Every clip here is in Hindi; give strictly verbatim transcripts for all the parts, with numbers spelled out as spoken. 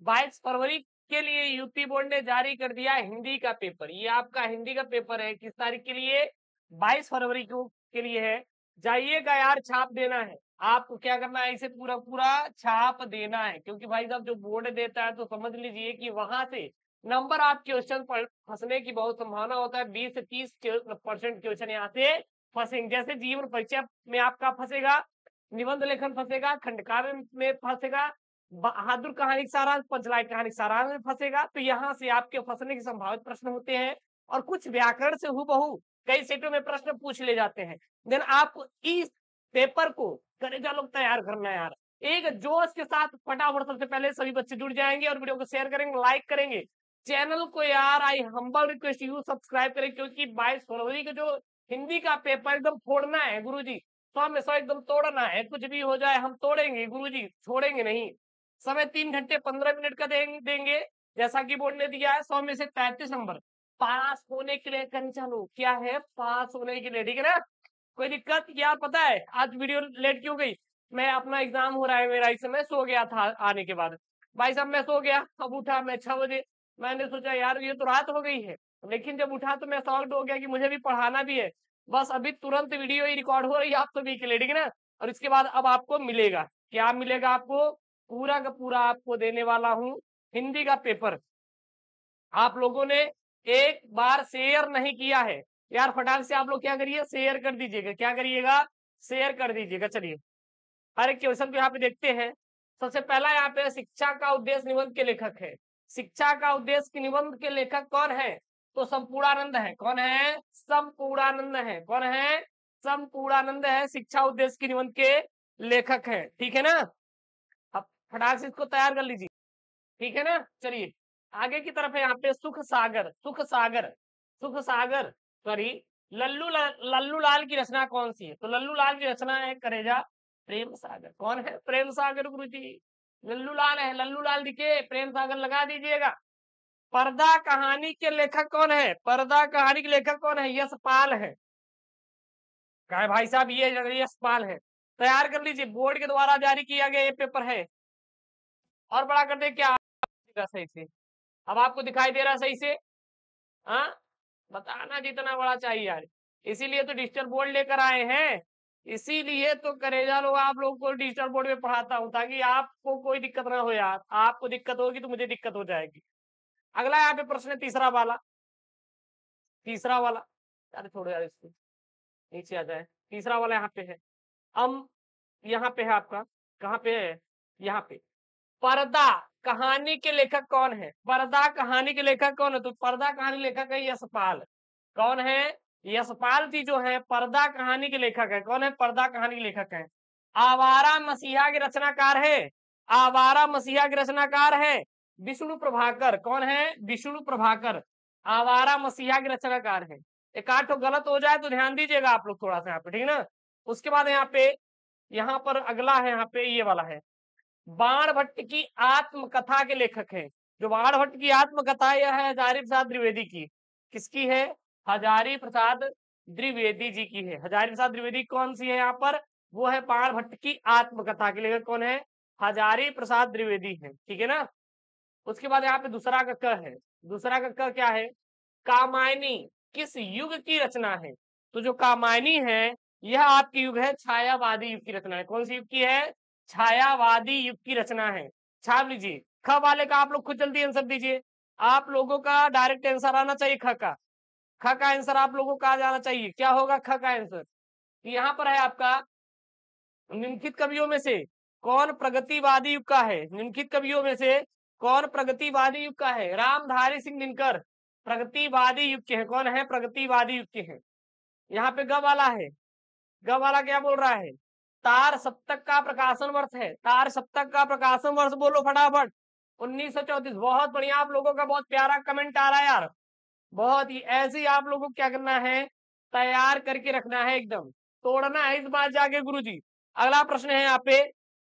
बाईस फरवरी के लिए यूपी बोर्ड ने जारी कर दिया हिंदी का पेपर। ये आपका हिंदी का पेपर है, किस तारीख के लिए? बाईस फरवरी को के लिए है। जाइएगा यार, छाप देना है आपको। क्या करना है? इसे पूरा पूरा छाप देना है, क्योंकि भाई साहब जो बोर्ड देता है तो समझ लीजिए कि वहां से नंबर आप क्वेश्चन पर फंसने की बहुत संभावना होता है। बीस से तीस परसेंट क्वेश्चन यहाँ से फंसेंगे। जैसे जीवन परीक्षा में आपका फंसेगा, निबंध लेखन फंसेगा, खंडकाव्य में फंसेगा, बहादुर कहानी सारांश, पंचलाई कहानी सारांश में फंसेगा। तो यहाँ से आपके फंसने की संभावित प्रश्न होते हैं, और कुछ व्याकरण से हूबहू कई सेटों में प्रश्न पूछ ले जाते हैं। देन आप इस पेपर को करेजा लोग तैयार करना है यार, एक जोश के साथ फटाफट। सबसे पहले सभी बच्चे जुड़ जाएंगे और वीडियो को शेयर करेंगे, लाइक करेंगे। चैनल को यार I humble request you subscribe करें, क्योंकि बाईस फरवरी का जो हिंदी का पेपर एकदम फोड़ना है गुरुजी, सौ में सौ एकदम तोड़ना है। कुछ भी हो जाए हम तोड़ेंगे गुरुजी, छोड़ेंगे नहीं। समय तीन घंटे पंद्रह मिनट का देंगे, जैसा कि बोर्ड ने दिया है। सौ में से पैंतीस नंबर पास होने के लिए करनी चालू। क्या है? पास होने के लिए, ठीक है ना? कोई दिक्कत? यार पता है आज वीडियो लेट क्यों गई? मैं अपना एग्जाम हो रहा है मेरा, इस समय सो गया था आने के बाद। भाई साहब मैं सो गया, अब उठा मैं छह बजे। मैंने सोचा यार ये तो रात हो गई है, लेकिन जब उठा तो मैं शॉक्ड हो गया कि मुझे भी पढ़ाना भी है। बस अभी तुरंत वीडियो ही रिकॉर्ड हो रही है आप सभी के लिए, ठीक है ना? और इसके बाद अब आपको मिलेगा, क्या मिलेगा आपको? पूरा का पूरा आपको देने वाला हूं हिंदी का पेपर। आप लोगों ने एक बार शेयर नहीं किया है यार, फटाक से आप लोग क्या करिए, शेयर कर दीजिएगा। क्या करिएगा? शेयर कर दीजिएगा। चलिए हर एक क्वेश्चन को यहाँ पे देखते हैं। सबसे पहला यहाँ पे शिक्षा का उद्देश्य निबंध के लेखक है। शिक्षा का उद्देश्य के निबंध के लेखक कौन है? तो संपूर्णानंद है। कौन है? संपूर्णानंद है। कौन है? संपूर्णानंद है, शिक्षा उद्देश्य के निबंध के लेखक है। ठीक है ना? अब फटाक से इसको तैयार कर लीजिए, ठीक है ना? चलिए आगे की तरफ है यहाँ पे सुख सागर। सुख सागर सुख सागर सॉरी लल्लू ला, लल्लू लाल की रचना कौन सी है? तो लल्लू लाल की रचना है करेजा प्रेम सागर। कौन है? प्रेम सागर गुरु जी। लल्लू लाल है, लल्लू लाल दिखे, प्रेम सागर लगा दीजिएगा। पर्दा कहानी के लेखक कौन है? पर्दा कहानी के लेखक कौन है? यशपाल है। कहा भाई साहब ये यशपाल है। तैयार कर लीजिए, बोर्ड के द्वारा जारी किया गया ये पेपर है। और बड़ा कर दे क्या सही से? अब आपको दिखाई दे रहा सही से? हाँ, बताना जितना बड़ा चाहिए यार, इसीलिए तो डिजिटल बोर्ड लेकर आए हैं। इसीलिए तो करेजा लोग आप लोग को डिजिटल बोर्ड में पढ़ाता हूँ, ताकि आपको कोई दिक्कत ना हो यार। आपको दिक्कत होगी तो मुझे दिक्कत हो जाएगी। अगला यहाँ पे प्रश्न तीसरा वाला, तीसरा वाला यार छोड़ो यार, इसको नीचे आ जाए। तीसरा वाला यहाँ पे है, हम यहाँ पे है आपका, कहाँ पे है? यहाँ पे। पर्दा कहानी के लेखक कौन है? पर्दा कहानी के लेखक कौन है? तो पर्दा कहानी लेखक है यशपाल। कौन है? यशपाल जी जो है पर्दा कहानी के लेखक है। कौन है? पर्दा कहानी के लेखक है। आवारा मसीहा के रचनाकार है। आवारा मसीहा के रचनाकार है विष्णु प्रभाकर। कौन है? विष्णु प्रभाकर आवारा मसीहा के रचनाकार है। एक आठ तो गलत हो जाए तो ध्यान दीजिएगा आप लोग थोड़ा सा यहाँ पे, ठीक है ना? उसके बाद यहाँ पे, यहाँ पर अगला है, यहाँ पे ये वाला है, बाण भट्ट की आत्मकथा के लेखक है। जो बाण भट्ट की आत्मकथा यह है हजारी प्रसाद द्विवेदी की। किसकी है? हजारी प्रसाद द्विवेदी जी की है। हजारी प्रसाद द्विवेदी कौन सी है यहाँ पर? वो है बाण भट्ट की आत्मकथा के लेखक। कौन है? हजारी प्रसाद द्विवेदी है, ठीक है ना? उसके बाद यहाँ पे दूसरा का क है। दूसरा का क क्या है? कामायनी किस युग की रचना है? तो जो कामायनी है यह आपकी युग है छायावादी युग की रचना है। कौन सी युग की है? छायावादी युग की रचना है। छाप लीजिए। ख वाले का आप लोग खुद जल्दी आंसर दीजिए। आप लोगों का डायरेक्ट आंसर आना चाहिए ख का। ख का आंसर आप लोगों का आ जाना चाहिए। क्या होगा ख का आंसर? यहाँ पर है आपका, निम्नलिखित कवियों में से कौन प्रगतिवादी युग का है? निम्नलिखित कवियों में से कौन प्रगतिवादी युग का है? रामधारी सिंह दिनकर प्रगतिवादी युग के हैं। कौन है? प्रगतिवादी युग के हैं। यहाँ पे ग वाला है, ग वाला क्या बोल रहा है? तार सप्तक का प्रकाशन वर्ष है। तार सप्तक का प्रकाशन वर्ष बोलो फटाफट। उन्नीस सौ चौतीस। बहुत बढ़िया, आप लोगों का बहुत प्यारा कमेंट आ रहा है यार। बहुत ही ऐसे ही आप लोगों को क्या करना है, तैयार करके रखना है, एकदम तोड़ना है इस बार जाके गुरुजी। अगला प्रश्न है यहाँ पे,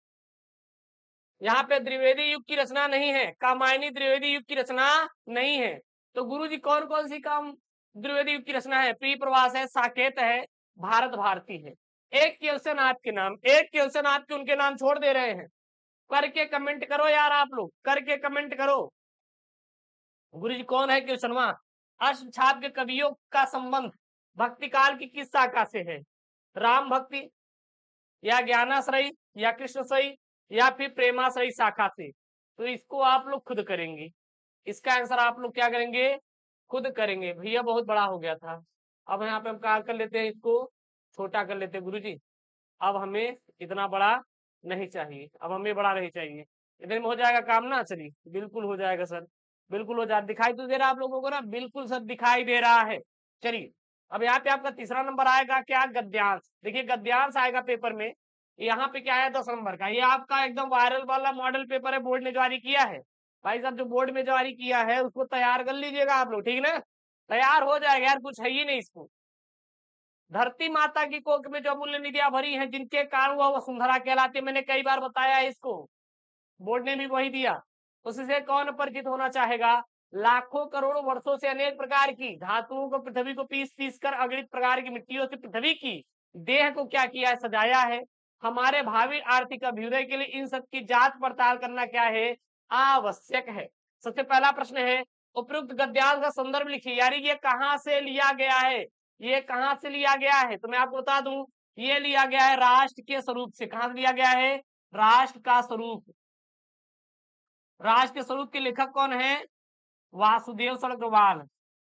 यहाँ पे द्विवेदी युग की रचना नहीं है, कामायनी द्विवेदी युग की रचना नहीं है। तो गुरुजी कौन कौन सी काम द्विवेदी युग की रचना है? प्रिय प्रवास है, साकेत है, भारत भारती है। एक क्वेश्चन आपके नाम, एक क्वेश्चन आपके उनके नाम छोड़ दे रहे हैं। करके कमेंट करो यार, आप लोग करके कमेंट करो। गुरु जी कौन है क्वेश्चनवा? अष्टछाप के कवियों का संबंध भक्ति काल की किस शाखा से है? राम भक्ति, या ज्ञानाश्रयी, या कृष्णश्रयी, या फिर प्रेमाश्रयी शाखा से? तो इसको आप लोग खुद करेंगे, इसका आंसर आप लोग क्या करेंगे? खुद करेंगे। भैया बहुत बड़ा हो गया था, अब यहाँ पे हम क्या कर लेते हैं, इसको छोटा कर लेते हैं गुरु जी। अब हमें इतना बड़ा नहीं चाहिए, अब हमें बड़ा नहीं चाहिए। इतने में हो जाएगा काम ना? चलिए बिल्कुल हो जाएगा सर, बिल्कुल हो जाए। दिखाई तो दे रहा है आप लोगों को ना? बिल्कुल सर दिखाई दे रहा है। चलिए अब यहाँ पे आपका तीसरा नंबर आएगा क्या? गद्यांश। देखिए गद्यांश आएगा पेपर में, यहाँ पे क्या है? दस नंबर का। ये आपका एकदम वायरल वाला मॉडल पेपर है, बोर्ड ने जारी किया है। भाई साहब जो बोर्ड में जारी किया है उसको तैयार कर लीजिएगा आप लोग, ठीक ना? तैयार हो जाएगा यार, कुछ है ही नहीं इसको। धरती माता की कोख में जो अमूल्य निधियां भरी हैं, जिनके कारण वह वसुंधरा कहलाती है, मैंने कई बार बताया है इसको, बोर्ड ने भी वही दिया। उससे कौन परिचित होना चाहेगा? लाखों करोड़ों वर्षों से अनेक प्रकार की धातुओं को, पृथ्वी को पीस पीस कर अगणित प्रकार की मिट्टियों से पृथ्वी की देह को क्या किया है? सजाया है। हमारे भावी आर्थिक अभ्युदय के लिए इन सब की जांच पड़ताल करना क्या है? आवश्यक है। सबसे पहला प्रश्न है, उपयुक्त गद्यांश का संदर्भ लिखिए। यानी ये कहां से लिया गया है? ये कहां से लिया गया है? तो मैं आपको बता दूं, ये लिया गया है राष्ट्र के स्वरूप से। कहां से लिया गया है? राष्ट्र का स्वरूप। राष्ट्र के स्वरूप के लेखक कौन है? वासुदेव शरण अग्रवाल।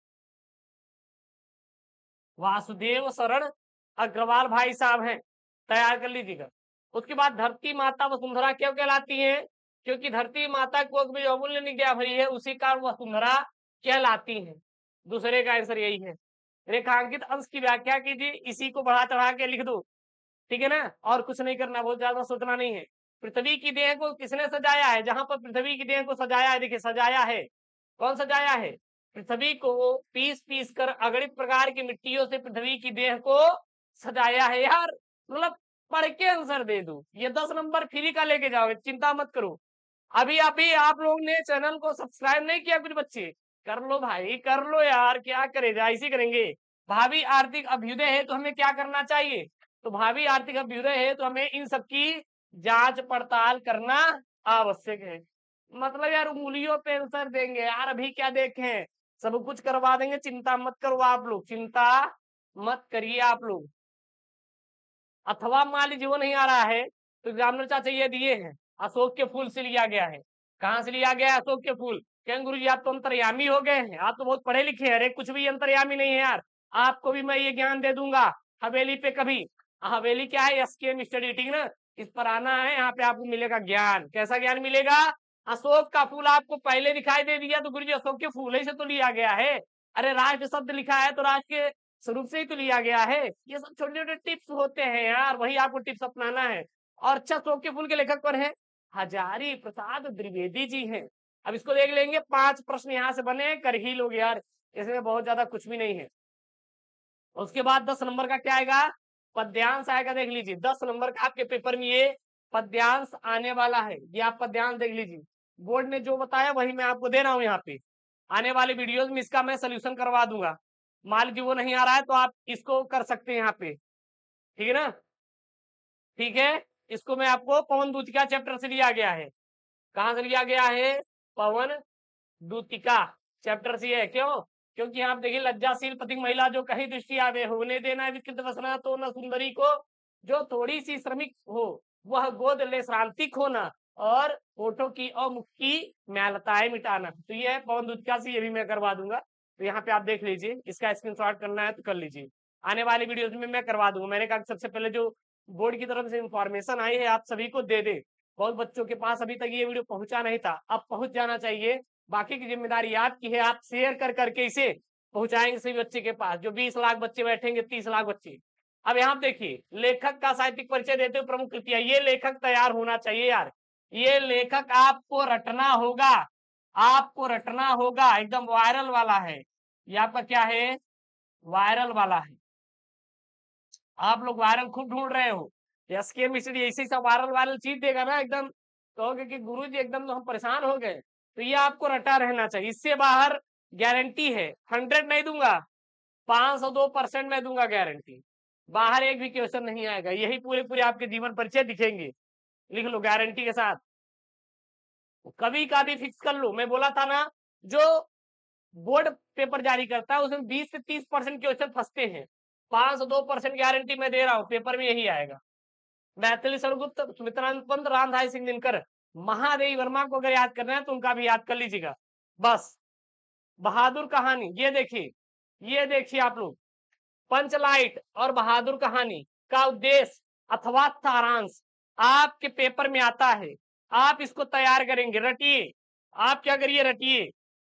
वासुदेव शरण अग्रवाल भाई साहब हैं, तैयार कर लीजिएगा। उसके बाद धरती माता वसुंधरा क्यों कहलाती है? क्योंकि धरती माता कोख में जो अमूल्य निधियां भरी है उसी कारण वसुंधरा कहलाती है। दूसरे का आंसर यही है। रेखांकित अंश की व्याख्या कीजिए, इसी को बढ़ा चढ़ा के लिख दो, ठीक है ना? और कुछ नहीं करना, बहुत ज्यादा सोचना नहीं है। पृथ्वी की देह को किसने सजाया है? जहां पर पृथ्वी की देह को सजाया है, देखिए सजाया है, कौन सजाया है? पृथ्वी को पीस पीस कर अगणित प्रकार की मिट्टियों से पृथ्वी की देह को सजाया है। यार मतलब पढ़ के आंसर दे दो, ये दस नंबर फ्री का लेके जाओगे, चिंता मत करो। अभी अभी आप लोगों ने चैनल को सब्सक्राइब नहीं किया, कुछ बच्चे कर लो भाई, कर लो यार, क्या करेगा, इसी करेंगे। भावी आर्थिक अभ्युदय है तो हमें क्या करना चाहिए? तो भावी आर्थिक अभ्युदय है तो हमें इन सबकी जांच पड़ताल करना आवश्यक है। मतलब यार उंगलियों पे आंसर देंगे यार, अभी क्या देखें, सब कुछ करवा देंगे, चिंता मत करो आप लोग, चिंता मत करिए आप लोग। अथवा मान लीजिए वो नहीं आ रहा है तो एग्जामिनर चाचा ये दिए हैं, अशोक के फूल से लिया गया है। कहां से लिया गया है? अशोक के फूल। कहेंगे गुरु जी आप तो अंतर्यामी हो गए हैं, आप तो बहुत पढ़े लिखे हैं। अरे कुछ भी अंतर्यामी नहीं है यार, आपको भी मैं ये ज्ञान दे दूंगा हवेली पे कभी। हवेली क्या है? एसकेएम स्टडी, ठीक ना? इस पर आना है, यहाँ पे आपको मिलेगा ज्ञान। कैसा ज्ञान मिलेगा? अशोक का फूल आपको पहले दिखाई दे दिया तो गुरु जी अशोक के फूल ही से तो लिया गया है। अरे राष्ट्र शब्द लिखा है तो राष्ट्र के स्वरूप से ही तो लिया गया है। ये सब छोटे छोटे टिप्स होते हैं यार, वही आपको टिप्स अपनाना है। और अच्छा, अशोक के फूल के लेखक कौन है? हजारी प्रसाद द्विवेदी जी हैं। अब इसको देख लेंगे, पांच प्रश्न यहाँ से बने, कर ही लोग यार, इसमें बहुत ज्यादा कुछ भी नहीं है। उसके बाद दस नंबर का क्या आएगा? पद्यांश आएगा, देख लीजिए दस नंबर का आपके पेपर में ये पद्यांश आने वाला है। ये आप पद्यांश देख लीजिए, बोर्ड ने जो बताया वही मैं आपको दे रहा हूं। यहाँ पे आने वाले वीडियोस में इसका मैं सोल्यूशन करवा दूंगा। मान लीजिए वो नहीं आ रहा है तो आप इसको कर सकते हैं यहाँ पे, ठीक है ना? ठीक है, इसको मैं आपको पवन दूतिका चैप्टर से लिया गया है। कहां से लिया गया है? पवन दूतिका चैप्टर से है। क्यों? क्योंकि आप देखिए, लज्जाशील पति महिला जो कहीं दृष्टि आवे, होने देना विकृत वसना तो न सुंदरी को, जो थोड़ी सी श्रमिक हो वह गोद ले श्रांति खोना, और होठों की और मुख की मैलताएं मिटाना। तो ये है पवन दूतिका से, ये भी मैं करवा दूंगा। तो यहाँ पे आप देख लीजिए, इसका स्क्रीनशॉट करना है तो कर लीजिए, आने वाली वीडियोस में मैं करवा दूंगा। मैंने कहा सबसे पहले जो बोर्ड की तरफ से इंफॉर्मेशन आई है आप सभी को दे दे। बहुत बच्चों के पास अभी तक ये वीडियो पहुंचा नहीं था, अब पहुंच जाना चाहिए। बाकी की जिम्मेदारी आपकी है, आप शेयर कर करके इसे पहुंचाएंगे सभी बच्चे के पास, जो बीस लाख बच्चे बैठेंगे, तीस लाख बच्चे। अब यहाँ देखिए, लेखक का साहित्यिक परिचय देते हुए प्रमुख कृतियां, ये लेखक तैयार होना चाहिए यार। ये लेखक आपको रटना होगा, आपको रटना होगा, एकदम वायरल वाला है ये आपका, क्या है? वायरल वाला है। आप लोग वायरल खूब ढूंढ रहे हो, एसके मिस्त्री ऐसे सब वायरल वायरल चीज देगा ना, एकदम कहोगे कि गुरु जी एकदम तो हम परेशान हो गए। तो ये आपको रटा रहना चाहिए, इससे बाहर गारंटी है। हंड्रेड नहीं दूंगा, पांच सौ दो परसेंट मैं दूंगा गारंटी। बाहर एक भी क्वेश्चन नहीं आएगा, यही पूरे पूरे आपके जीवन परिचय दिखेंगे, लिख लो गारंटी के साथ। कभी का भी फिक्स कर लो। मैं बोला था ना, जो बोर्ड पेपर जारी करता है उसमें बीस से तीस परसेंट क्वेश्चन फंसते हैं। पांच से दो परसेंट गारंटी मैं दे रहा हूं, पेपर में यही आएगा। मैथिली सरगुप्त, सुमित्रानंद पंत, रामधारी सिंह दिनकर, महादेवी वर्मा को अगर याद करना है तो उनका भी याद कर लीजिएगा। बस बहादुर कहानी, ये देखिए, ये देखिए आप लोग, पंचलाइट और बहादुर कहानी का उद्देश्य अथवा सारांश आपके पेपर में आता है। आप इसको तैयार करेंगे, रटिए। आप क्या करिए, रटिए।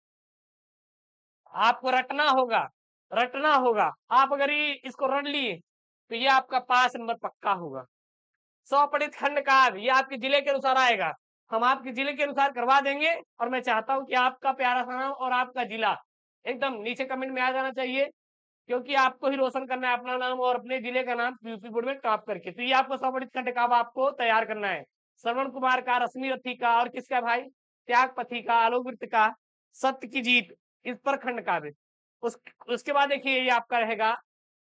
आपको रटना होगा, रटना होगा। आप अगर ये इसको रट लिए तो ये आपका पास नंबर पक्का होगा। स्वपठित खंड काव्य, ये आपके जिले के अनुसार आएगा। हम आपके जिले के अनुसार करवा देंगे, और मैं चाहता हूं कि आपका प्यारा सा नाम और आपका जिला एकदम नीचे कमेंट में आ जाना चाहिए, क्योंकि आपको ही रोशन करना है अपना नाम और अपने जिले का नाम यूपी बोर्ड में टॉप करके। तो ये आपको स्वपठित खंड काव्य आपको तैयार करना है। श्रवण कुमार का, रश्मि रथी का, और किसका भाई, त्यागपति का, आलोक वृत्त का, सत्य की जीत, इस पर खंड काव्य। उस उसके बाद देखिए ये आपका रहेगा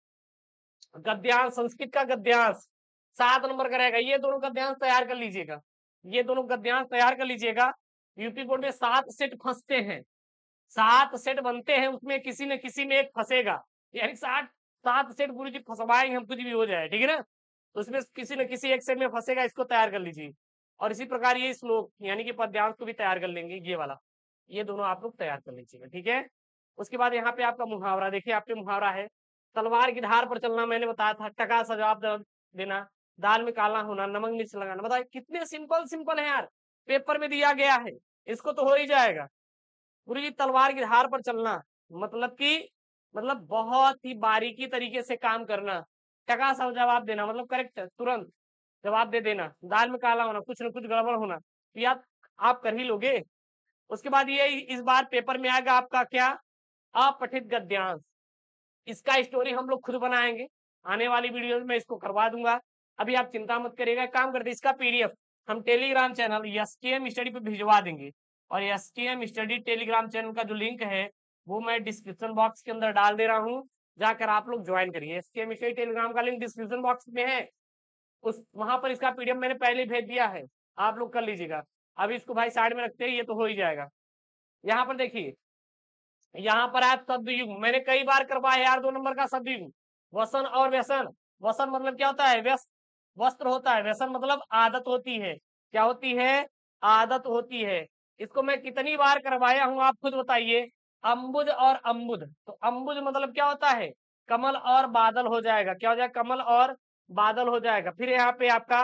गद्यांश, संस्कृत का गद्यांश, सात नंबर का रहेगा। ये दोनों गद्यांश तैयार कर लीजिएगा, ये दोनों गद्यांश तैयार कर लीजिएगा। यूपी बोर्ड में सात सेट फंसते हैं, सात सेट बनते हैं, उसमें किसी न किसी में एक फंसेगा। यानी सात सात सेट गुरु जी फंसवाएंगे हम, कुछ भी हो जाए, ठीक है ना। तो उसमें किसी न किसी एक सेट में फंसेगा, इसको तैयार कर लीजिए। और इसी प्रकार ये श्लोक यानी कि पद्यांश को भी तैयार कर लेंगे, ये वाला, ये दोनों आप लोग तैयार कर लीजिएगा, ठीक है। उसके बाद यहाँ पे आपका मुहावरा, देखिए आप पे मुहावरा है, तलवार की धार पर चलना मैंने बताया था, टका सा जवाब देना, दाल में काला होना, नमक मिर्च लगाना। बताइए कितने सिंपल सिंपल है यार, पेपर में दिया गया है, इसको तो हो ही जाएगा। गुरु जी तलवार की धार पर चलना मतलब कि मतलब बहुत ही बारीकी तरीके से काम करना, टका सा जवाब देना मतलब करेक्ट तुरंत जवाब दे देना, दाल में काला होना, कुछ न कुछ गड़बड़ होना, तो यार आप कर ही लोगे। उसके बाद ये इस बार पेपर में आएगा आपका क्या, अपठित गद्यांश। इसका स्टोरी हम लोग खुद बनाएंगे, आने वाली वीडियो में इसको करवा दूंगा। अभी आप चिंता मत करिएगा, काम करते इसका पीडीएफ हम Telegram channel S K M study पे भिजवा देंगे। और S K M study Telegram channel का जो लिंक है वो मैं डिस्क्रिप्शन बॉक्स के अंदर डाल दे रहा हूँ, जाकर आप लोग ज्वाइन करिए। S K M study Telegram का लिंक डिस्क्रिप्शन बॉक्स में है, उस वहां पर इसका पीडीएफ मैंने पहले भेज दिया है, आप लोग कर लीजिएगा। अभी इसको भाई साइड में रखते हैं, ये तो हो ही जाएगा। यहाँ पर देखिए, यहाँ पर आप शब्द युग मैंने कई बार करवाया यार, दो नंबर का शब्द युग, वसन और व्यसन। वसन मतलब क्या होता है, व्यस्त वस्त्र होता है, व्यसन मतलब आदत होती है, क्या होती है, आदत होती है। इसको मैं कितनी बार करवाया हूं आप खुद बताइए। अंबुज और अम्बुद, तो अंबुज मतलब क्या होता है, कमल और बादल हो जाएगा, क्या हो जाएगा, कमल और बादल हो जाएगा। फिर यहाँ पे आपका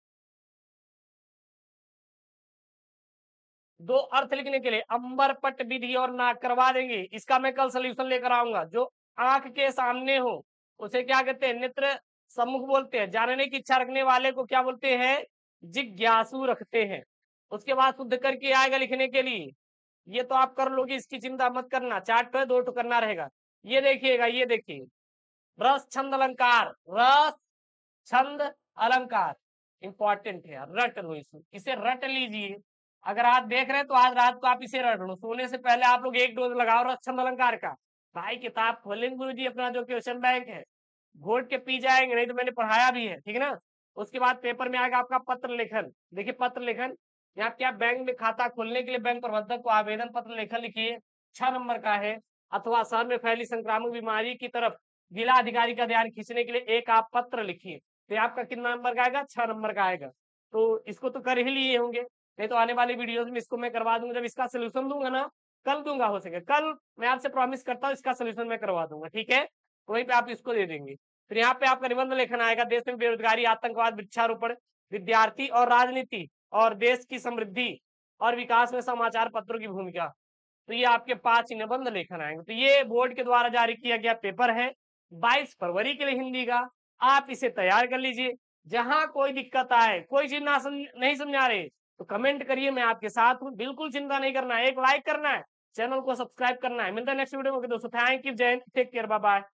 दो अर्थ लिखने के लिए अंबर पट विधि और नाक करवा देंगे, इसका मैं कल सोल्यूशन लेकर आऊंगा। जो आंख के सामने हो उसे क्या कहते हैं, नेत्र सम्मुख बोलते हैं। जानने की इच्छा रखने वाले को क्या बोलते हैं, जिज्ञासु रखते हैं। उसके बाद शुद्ध करके आएगा लिखने के लिए, ये तो आप कर लोगे, इसकी चिंता मत करना, चार्ट पे दो टू करना रहेगा। ये देखिएगा, ये देखिए, रस छंद अलंकार, रस छंद अलंकार इंपॉर्टेंट है, रट लो इसे, इसे रट लीजिए। अगर आप देख रहे हैं तो आज रात को आप इसे रट लो, सोने से पहले आप लोग एक डोज लगाओ रस छंद अलंकार का। भाई किताब खोलेंगे गुरु जी, अपना जो क्वेश्चन बैंक है घोट के पी जाएंगे, नहीं तो मैंने पढ़ाया भी है, ठीक है ना। उसके बाद पेपर में आएगा आपका पत्र लेखन। देखिए पत्र लेखन, यहाँ क्या बैंक में खाता खोलने के लिए बैंक प्रबंधक को आवेदन पत्र लेखन लिखिए, छह नंबर का है। अथवा शहर में फैली संक्रामक बीमारी की तरफ जिला अधिकारी का ध्यान खींचने के लिए एक आप पत्र लिखिए। तो आपका कितना नंबर का आएगा, छह नंबर का आएगा। तो इसको तो कर ही लिए होंगे, नहीं तो आने वाली वीडियोस में इसको मैं करवा दूंगा, जब इसका सोल्यूशन दूंगा ना, कल दूंगा, हो सके कल मैं आपसे प्रॉमिस करता हूँ इसका सोल्यूशन मैं करवा दूंगा, ठीक है। वहीं पे आप इसको दे देंगे। फिर यहाँ पे आपका निबंध लेखन आएगा, देश में बेरोजगारी, आतंकवाद, वृक्षारोपण, विद्यार्थी और राजनीति, और देश की समृद्धि और विकास में समाचार पत्रों की भूमिका। तो ये आपके पांच निबंध लेखन आएंगे। तो ये बोर्ड के द्वारा जारी किया गया पेपर है बाईस फरवरी के लिए हिंदी का, आप इसे तैयार कर लीजिए। जहां कोई दिक्कत आए, कोई चीज ना समझ नहीं समझा रहे तो कमेंट करिए, मैं आपके साथ हूँ, बिल्कुल चिंता नहीं करना है, एक लाइक करना है, चैनल को सब्सक्राइब करना है। मिलता है नेक्स्ट वीडियो में दोस्तों, थैंक यू, जय हिंद, टेक केयर, बाय बाय।